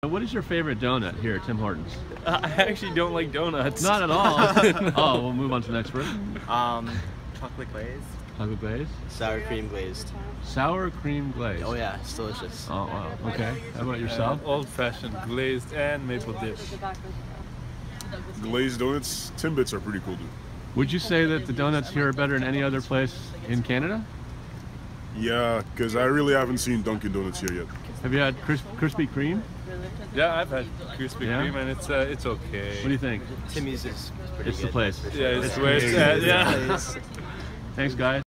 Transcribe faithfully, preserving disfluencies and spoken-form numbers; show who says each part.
Speaker 1: What is your favorite donut here at Tim Hortons?
Speaker 2: Uh, I actually don't like donuts.
Speaker 1: Not at all. No. Oh, we'll move on to the next person.
Speaker 3: Um, chocolate glazed.
Speaker 1: Chocolate glazed?
Speaker 3: Sour cream glazed.
Speaker 1: Sour cream glazed.
Speaker 3: Oh yeah, it's delicious.
Speaker 1: Oh wow. Okay. How about yourself?
Speaker 2: Uh, old-fashioned glazed and maple dip.
Speaker 4: Glazed donuts, Timbits are pretty cool too.
Speaker 1: Would you say that the donuts here are better than any other place in Canada?
Speaker 4: Yeah, because I really haven't seen Dunkin' Donuts here yet.
Speaker 1: Have you had crisp, Krispy Kreme?
Speaker 2: Yeah, I've had Krispy
Speaker 1: Yeah?
Speaker 2: Kreme and it's uh, it's okay.
Speaker 1: What do you think?
Speaker 3: Timmy's is pretty
Speaker 1: It's
Speaker 3: good.
Speaker 1: the place.
Speaker 2: Yeah, it's where it's at. Yeah.
Speaker 1: Thanks, guys.